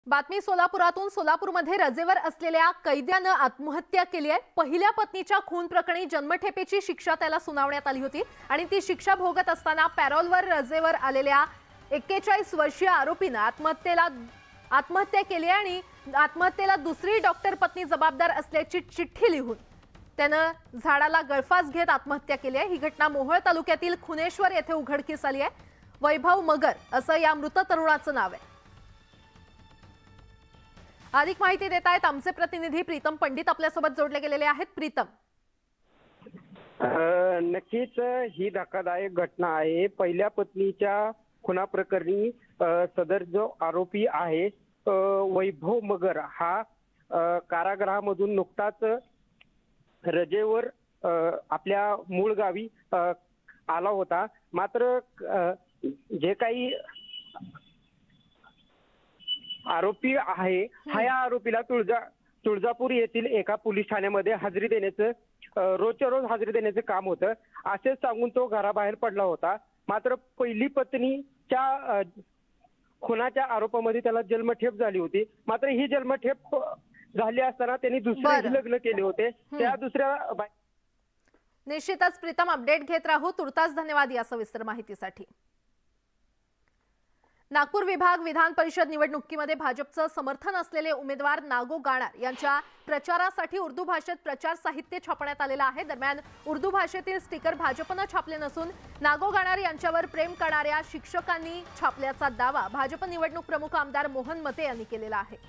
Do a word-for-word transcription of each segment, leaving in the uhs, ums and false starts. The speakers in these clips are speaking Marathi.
बातमी सोलापुरातून सोलापूरमध्ये रजेवर असलेल्या कैद्यानं आत्महत्या केली आहे। पहिल्या पत्नीच्या खून प्रकरणी जन्मठेपेची शिक्षा त्याला सुनावण्यात आली होती आणि ती शिक्षा भोगत असताना पॅरोलवर रजेवर आलेल्या एक्केचाळीस वर्षीय आरोपीनं आत्महत्येला आत्महत्या केली आणि आत्महत्येला दुसरी डॉक्टर पत्नी जबाबदार असल्याची चिठ्ठी लिहून त्यानं झाडाला गळफास घेत आत्महत्या केली आहे। ही घटना मोहोळ तालुक्यातील खुनेश्वर येथे उघडकीस आली आहे। वैभव मगर असं या मृत तरुणाचं नाव आहे। अधिक माहिती देत आहेत आमचे प्रतिनिधी प्रीतम पंडित आपल्यासोबत जोडले गेलेले आहेत। प्रीतम, नक्कीच ही धक्कादायक घटना आहे। पहिल्या पत्नीच्या खुना प्रकरणी सदर जो आरोपी आहे वैभव मगर हा कारागृहामधून नुकताच रजेवर आपल्या मूळ गावी आला होता। मात्र जे काही आरोपी आहे हा या आरोपीला तुळजा तुळजापूर येथील एका पोलीस ठाण्यामध्ये हजेरी देण्याचं रोजच्या रोज हजेरी देण्याचं काम होतं असे सांगून तो घराबाहेर पडला होता। मात्र पहिली पत्नीच्या खुनाच्या आरोपामध्ये त्याला जन्मठेप झाली होती। मात्र ही जन्मठेप झाली असताना त्यांनी दुसरे लग्न केले होते। त्या दुसऱ्या निश्चितच प्रीतम अपडेट घेत राहू। तुर्तास धन्यवाद या सविस्तर माहितीसाठी। नागपूर विभाग विधान परिषद निवडणुकीमध्ये भाजपचं समर्थन असलेले उमेदवार नागो गाणार यांच्या प्रचारासाठी उर्दू भाषेत प्रचार साहित्य छापण्यात आलेलं आहे। दरम्यान उर्दू भाषेतील स्टिकर भाजपनं छापले नसून नागो गाणार यांच्यावर प्रेम करणाऱ्या शिक्षकांनी छापल्याचा दावा भाजप निवडणूक प्रमुख आमदार मोहन मते यांनी केलेला आहे।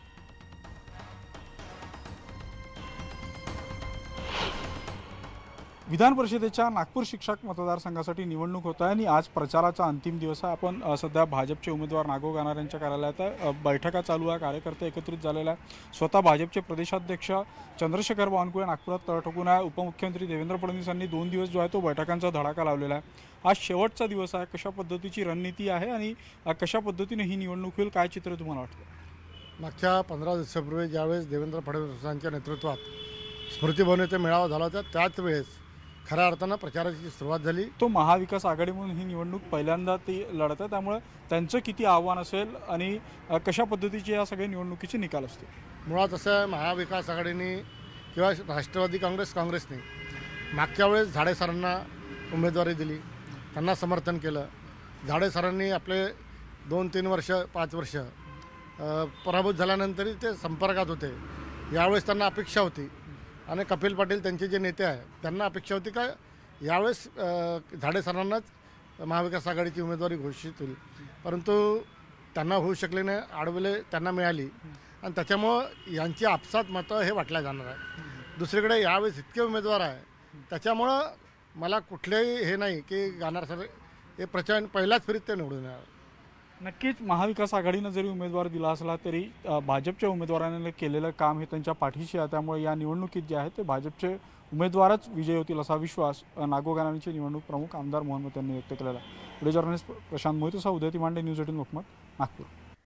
विधान परिषदेच्या नागपूर शिक्षक मतदारसंघासाठी निवडणूक होत आहे आणि आज प्रचाराचा अंतिम दिवस आहे। आपण सध्या भाजपचे उमेदवार नागो गाणार यांच्या कार्यालयात आहे। बैठका चालू आहे, कार्यकर्ते एकत्रित झालेले आहे। स्वतः भाजपचे प्रदेशाध्यक्ष चंद्रशेखर बावनकुळे नागपुरात तळ ठोकून आहे। उपमुख्यमंत्री देवेंद्र फडणवीस यांनी दोन दिवस जो आहे तो बैठकांचा धडाका लावलेला आहे। आज शेवटचा दिवस आहे। कशा पद्धतीची रणनीती आहे आणि कशा पद्धतीने ही निवडणूक होईल, काय चित्र तुम्हाला वाटतं? मागच्या पंधरा दिवसापूर्वी ज्यावेळेस देवेंद्र फडणवीसांच्या नेतृत्वात स्मृतिभवन येथे मेळावा झाला होता त्याच वेळेस खऱ्या अर्थानं प्रचाराची सुरुवात झाली। तो महाविकास आघाडी म्हणून ही निवडणूक पहिल्यांदा ती लढत आहे, त्यामुळे त्यांचं किती आव्हान असेल आणि कशा पद्धतीचे या सगळ्या निवडणुकीचे निकाल असतील? मुळात असं महाविकास आघाडीने किंवा राष्ट्रवादी काँग्रेस काँग्रेसने मागच्या वेळेस झाडे सरांना उमेदवारी दिली, त्यांना समर्थन केलं। झाडे सरांनी आपले दोन तीन वर्ष पाच वर्ष पराभूत झाल्यानंतरही ते संपर्कात होते। यावेळेस त्यांना अपेक्षा होती आणि कपिल पाटील त्यांचे जे नेते आहे त्यांना अपेक्षा होती का यावेळेस झाडे सरांनाच महाविकास आघाडीची उमेदवारी घोषित होईल, परंतु त्यांना होऊ शकले नाही। आडवले त्यांना मिळाली आणि त्याच्यामुळं यांची आपसात मतं हे वाटल्या जाणार आहे। दुसरीकडे यावेळेस इतके उमेदवार आहे त्याच्यामुळं मला कुठलेही हे नाही की गाणार सर हे प्रचंड पहिल्याच फेरीत ते निवडून येणार। नक्कीच महाविकास आघाडीनं जरी उमेदवार दिला असला तरी भाजपच्या उमेदवारांनी केलेलं काम हे त्यांच्या पाठीशी आहे। त्यामुळे या निवडणुकीत जे आहे ते भाजपचे उमेदवारच विजयी होतील असा विश्वास नागो गाणारांचे निवडणूक प्रमुख आमदार मोहन मते यांनी व्यक्त केलेला आहे। व्हिडिओ जर्नलिस्ट प्रशांत मोहितसह उदय तिमांडे, न्यूज एटीन लोकमत, नागपूर।